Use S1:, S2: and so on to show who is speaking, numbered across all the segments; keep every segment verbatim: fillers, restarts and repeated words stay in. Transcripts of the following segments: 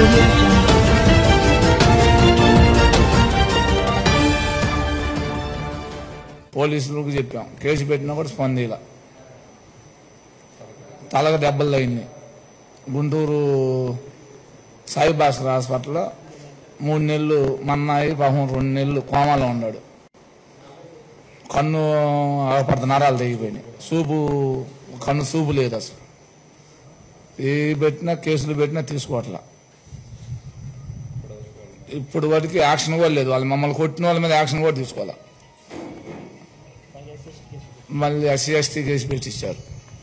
S1: పోలీసులకు చెప్పాం, కేసు పెట్టినా కూడా స్పందిలా. తలకు దెబ్బలు తగినాయి. గుంటూరు సాయిబాస్కర్ హాస్పిటల్లో మూడు నెలలు మన్నాయి, పాపం రెండు నెలలు కోమాలో ఉన్నాడు. కన్ను పడత నరాలు తెగిపోయినాయి. సూపు కన్ను సూపు లేదు అసలు. ఏ పెట్టినా కేసులు పెట్టినా తీసుకోవట్లా. ఇప్పుడు వాటికి యాక్షన్ కూడా లేదు. వాళ్ళు మమ్మల్ని కొట్టిన వాళ్ళ మీద యాక్షన్ కూడా తీసుకోవాలా. మళ్ళీ ఎస్సీ ఎస్టీ కేసు పెట్టించారు.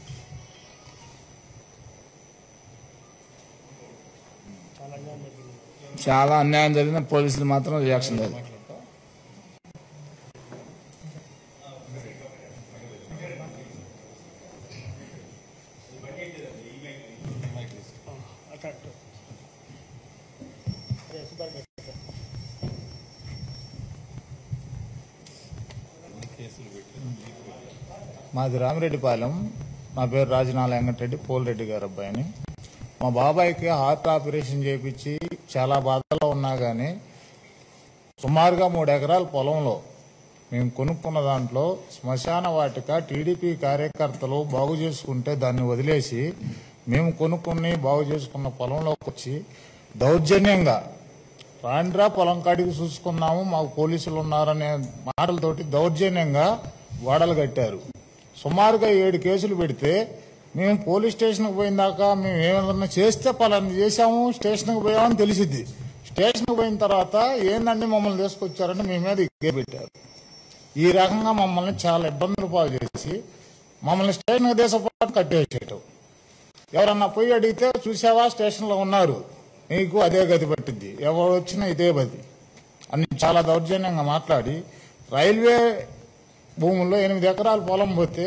S1: చాలా అన్యాయం జరిగిన పోలీసులు మాత్రం రియాక్షన్ లేదు.
S2: మాది రామిరెడ్డిపాలెం. నా పేరు రాజనాల వెంకటరెడ్డి, పోలిరెడ్డి గారు అబ్బాయిని. మా బాబాయికి హార్ట్ ఆపరేషన్ చేయించి చాలా బాధలో ఉన్నా కానీ సుమారుగా మూడు ఎకరాల పొలంలో మేము కొనుక్కున్న దాంట్లో శ్మశాన వాటిక టీడీపీ కార్యకర్తలు బాగు చేసుకుంటే దాన్ని వదిలేసి మేము కొనుక్కుని బాగు చేసుకున్న పొలంలోకి వచ్చి దౌర్జన్యంగా రాండ్రా పొలం కాడికి చూసుకున్నాము, మాకు పోలీసులు ఉన్నారనే మాటలతోటి దౌర్జన్యంగా గోడలు కట్టారు. సుమారుగా ఏడు కేసులు పెడితే మేము పోలీస్ స్టేషన్కి పోయిన దాకా మేము ఏమన్నా చేస్తే పలాన్ని చేశాము, స్టేషన్కి పోయామని తెలిసిద్ది. స్టేషన్కి పోయిన తర్వాత ఏందండి మమ్మల్ని తీసుకొచ్చారని మీ మీద కేసు పెట్టారు. ఈ రకంగా మమ్మల్ని చాలా ఇబ్బందులు పాలు చేసి మమ్మల్ని స్టేషన్కి దేశపాటు కట్టేసేయటం. ఎవరన్నా పోయి అడిగితే చూసావా స్టేషన్లో ఉన్నారు, నీకు అదే గతి పట్టింది, ఎవరు వచ్చినా ఇదే గతి అని చాలా దౌర్జన్యంగా మాట్లాడి రైల్వే భూముల్లో ఎనిమిది ఎకరాల పొలం పోతే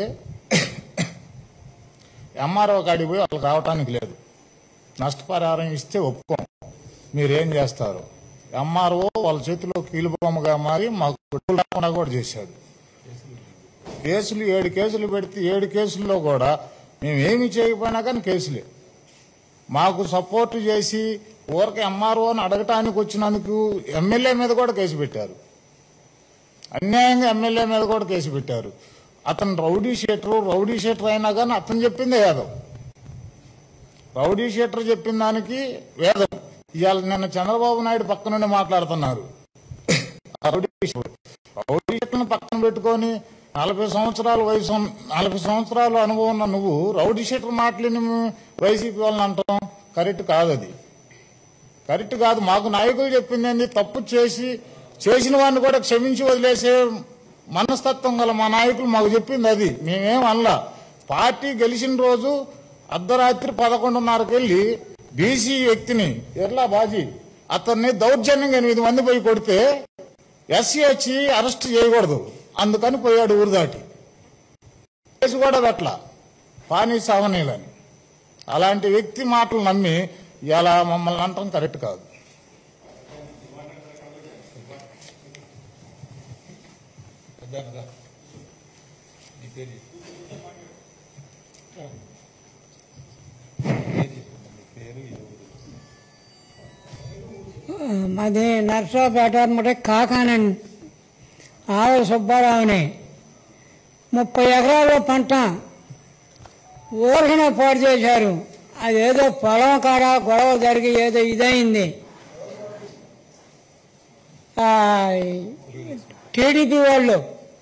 S2: ఎంఆర్ఓ కాడికి పోయి వాళ్ళకి రావటానికి లేదు. నష్టపరిహారం ఇస్తే ఒప్పుకోం, మీరేం చేస్తారు? ఎంఆర్ఓ వాళ్ళ చేతిలో కీలుబొమ్మగా మారి మాకు డబ్బులు రాకుండా కూడా చేశాడు. కేసులు ఏడు కేసులు పెడితే ఏడు కేసుల్లో కూడా మేము ఏమి చేయకపోయినా కానీ కేసులే. మాకు సపోర్టు చేసి ఊరికి ఎంఆర్ఓని అడగటానికి వచ్చినందుకు ఎమ్మెల్యే మీద కూడా కేసు పెట్టారు. అన్యాయంగా ఎమ్మెల్యే మీద కూడా కేసు పెట్టారు. అతను రౌడీ షీటరు, రౌడీ షీటర్ అయినా కానీ అతను చెప్పిందే వేదం. రౌడీ షీటర్ చెప్పిన దానికి వేదం. ఇవాళ నిన్న చంద్రబాబు నాయుడు పక్క నుండి మాట్లాడుతున్నారు. రౌడీ రౌడీ షీటర్ని పక్కన పెట్టుకొని నలభై సంవత్సరాల వయసు నలభై సంవత్సరాలు అనుభవం ఉన్న నువ్వు రౌడీ షీటర్ మాటలని వైసీపీ వాళ్ళని అంటాం కరెక్ట్ కాదు. అది కరెక్ట్ కాదు. మాకు నాయకులు చెప్పింది ఏంది, తప్పు చేసి చేసిన వాడిని కూడా క్షమించి వదిలేసే మనస్తత్వం గల మా నాయకులు మాకు చెప్పింది అది. మేమేం అనలా. పార్టీ గెలిచిన రోజు అర్ధరాత్రి పదకొండున్నరకు వెళ్ళి బీసీ వ్యక్తిని ఎర్లా బాజీ అతన్ని దౌర్జన్యంగా ఎనిమిది మంది పోయి కొడితే ఎస్సీ వచ్చి అరెస్ట్ చేయకూడదు అందుకని పోయాడు ఊరు దాటి. కేసు కూడా పెట్టలా, పానీ సావనీలని. అలాంటి వ్యక్తి మాటలు నమ్మి ఇలా మమ్మల్ని అంటాం కరెక్ట్ కాదు.
S3: మాది నర్సాపేట అనమాట, కాకానండి. ఆవుల సుబ్బారావుని ముప్పై ఎకరాల పంట ఊరికనే పాడు చేశారు. అదేదో పొలం కాడ గొడవ జరిగి ఏదో ఇదైంది. టీడీపీ వాళ్ళు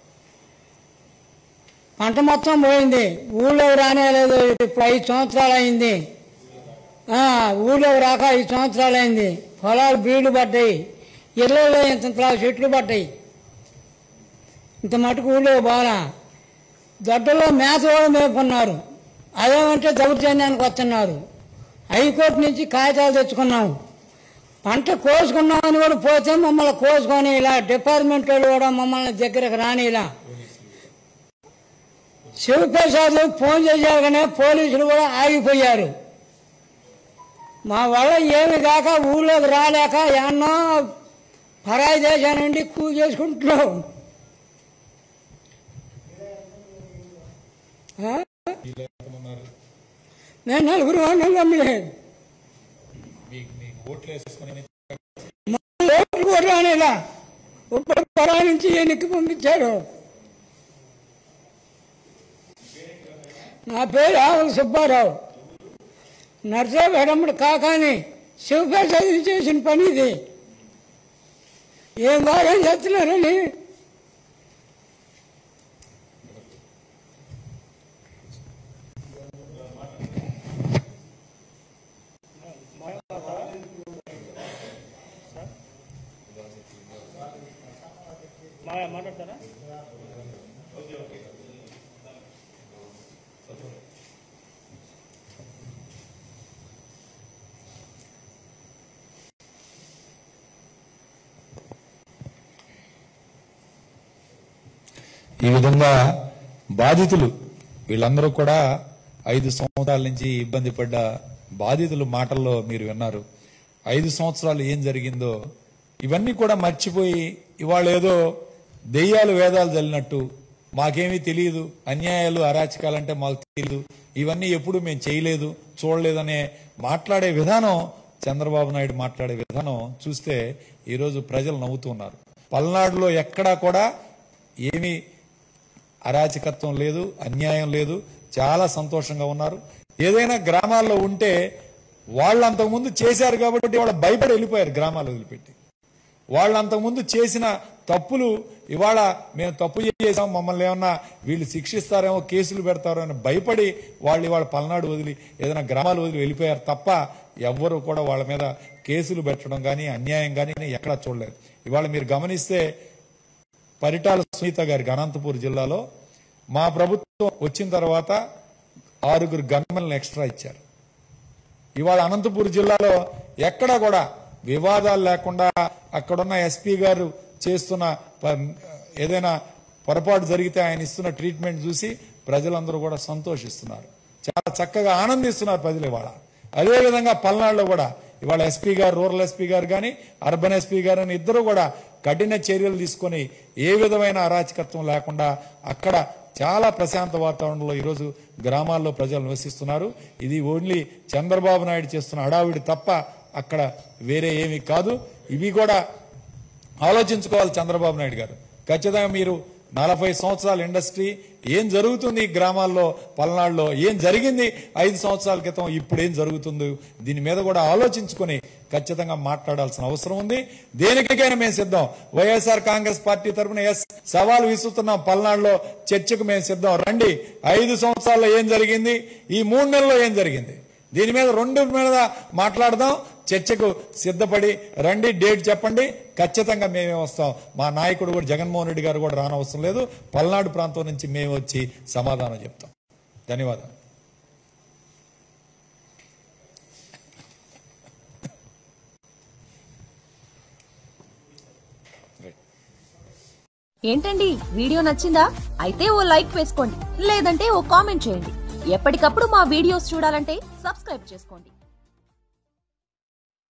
S3: పంట మొత్తం పోయింది. ఊళ్ళో రానేలేదు. ఇప్పుడు ఐదు సంవత్సరాలు అయింది. ఊళ్ళో రాక ఐదు సంవత్సరాలు అయింది. పొలాలు బీళ్లు పడ్డాయి, ఇళ్లలో ఇంత చెట్లు పడ్డాయి. ఇంత మటుకు ఊళ్ళో బాగా దొడ్డలో మేత కూడా మేపుకున్నారు. అదేమంటే దౌర్జన్యానికి వస్తున్నారు. హైకోర్టు నుంచి కాగితాలు తెచ్చుకున్నాము. పంట కోసుకున్నామని కూడా పోతే మమ్మల్ని కోసుకొని ఇలా డిపార్ట్మెంట్ వాళ్ళు కూడా మమ్మల్ని దగ్గరకు రాని ఇలా శివప్రసాద్ ఫోన్ చేశారు కానీ పోలీసులు కూడా ఆగిపోయారు. మా వల్ల ఏమి కాక ఊళ్ళోకి రాలేక ఎన్నో పరాయి దేశం నుండి కూ చేసుకుంటున్నాం. నేను నలుగురు వాళ్ళు నమ్మలేదు.
S2: ఓట్లు వేసుకుని
S3: ఓట్లు కూడా రానేలా ఇప్పుడు పొలా నుంచి ఎన్నిక పంపించారు. నా పేరు ఆవుల సుబ్బారావు, నర్సాపేటమ్మడు కాకాని శివప్రసాద్ చేసిన పని ఇది. ఏం బాగా చేస్తున్నారని మాట్లాడతారా?
S4: ఈ విధంగా బాధితులు వీళ్ళందరూ కూడా ఐదు సంవత్సరాల నుంచి ఇబ్బంది పడ్డ బాధితులు మాటల్లో మీరు విన్నారు. ఐదు సంవత్సరాలు ఏం జరిగిందో ఇవన్నీ కూడా మర్చిపోయి ఇవాళ ఏదో దెయ్యాలు వేదాలు చల్లినట్టు మాకేమీ తెలియదు, అన్యాయాలు అరాచకాలంటే మాకు తెలియదు, ఇవన్నీ ఎప్పుడు మేము చేయలేదు చూడలేదనే మాట్లాడే విధానం, చంద్రబాబు నాయుడు మాట్లాడే విధానం చూస్తే ఈరోజు ప్రజలు నవ్వుతున్నారు. పల్నాడులో ఎక్కడా కూడా ఏమీ అరాచకత్వం లేదు, అన్యాయం లేదు, చాలా సంతోషంగా ఉన్నారు. ఏదైనా గ్రామాల్లో ఉంటే వాళ్ళు అంతకుముందు చేశారు కాబట్టి వాళ్ళు భయపడి వెళ్ళిపోయారు గ్రామాలు వదిలిపెట్టి. వాళ్ళు అంతకుముందు చేసిన తప్పులు ఇవాళ మేము తప్పు చేసాం, మమ్మల్ని ఏమన్నా వీళ్ళు శిక్షిస్తారేమో, కేసులు పెడతారో అని భయపడి వాళ్ళు ఇవాళ పల్నాడు వదిలి ఏదైనా గ్రామాలు వదిలి వెళ్ళిపోయారు తప్ప ఎవ్వరూ కూడా వాళ్ళ మీద కేసులు పెట్టడం కానీ అన్యాయం కానీ ఎక్కడా చూడలేదు. ఇవాళ మీరు గమనిస్తే పరిటాల సునీత గారికి అనంతపూర్ జిల్లాలో మా ప్రభుత్వం వచ్చిన తర్వాత ఆరుగురు గన్మెన్లను ఎక్స్ట్రా ఇచ్చారు. ఇవాళ అనంతపూర్ జిల్లాలో ఎక్కడా కూడా వివాదాలు లేకుండా అక్కడున్న ఎస్పీ గారు చేస్తున్న ఏదైనా పొరపాటు జరిగితే ఆయన ఇస్తున్న ట్రీట్మెంట్ చూసి ప్రజలందరూ కూడా సంతోషిస్తున్నారు, చాలా చక్కగా ఆనందిస్తున్నారు ప్రజలు. ఇవాళ అదేవిధంగా పల్నాడులో కూడా ఇవాళ ఎస్పీ గారు, రూరల్ ఎస్పీ గారు కానీ అర్బన్ ఎస్పీ గారు అని ఇద్దరు కూడా కఠిన చర్యలు తీసుకొని ఏ విధమైన అరాచకత్వం లేకుండా అక్కడ చాలా ప్రశాంత వాతావరణంలో ఈరోజు గ్రామాల్లో ప్రజలు నివసిస్తున్నారు. ఇది ఓన్లీ చంద్రబాబు నాయుడు చేస్తున్న హడావిడి తప్ప అక్కడ వేరే ఏమీ కాదు. ఇవి కూడా ఆలోచించుకోవాలి చంద్రబాబు నాయుడు గారు. ఖచ్చితంగా మీరు నలభై సంవత్సరాల ఇండస్ట్రీ ఏం జరుగుతుంది ఈ గ్రామాల్లో, పల్నాడులో ఏం జరిగింది ఐదు సంవత్సరాల క్రితం, ఇప్పుడు ఏం జరుగుతుందో దీని మీద కూడా ఆలోచించుకొని ఖచ్చితంగా మాట్లాడాల్సిన అవసరం ఉంది. దేనికైనా మేము సిద్ధం. వైఎస్ఆర్ కాంగ్రెస్ పార్టీ తరఫున ఎస్ సవాల్ విసురుతున్నాం. పల్నాడులో చర్చకు మేము సిద్ధం. రండి, ఐదు సంవత్సరాల్లో ఏం జరిగింది, ఈ మూడు నెలల్లో ఏం జరిగింది, దీని మీద రెండు మీద మాట్లాడదాం. చర్చకు సిద్ధపడి రండి, డేట్ చెప్పండి, ఖచ్చితంగా మేమే వస్తాం. మా నాయకుడు కూడా జగన్మోహన్ రెడ్డి గారు కూడా రానవసరం లేదు. పల్నాడు ప్రాంతం నుంచి మేము వచ్చి సమాధానం చెప్తాం. ధన్యవాదాలు.
S5: ఏంటండి, వీడియో నచ్చిందా? అయితే ఓ లైక్ వేసుకోండి, లేదంటే ఓ కామెంట్ చేయండి. ఎప్పటికప్పుడు మా వీడియోస్ చూడాలంటే సబ్స్క్రైబ్ చేసుకోండి.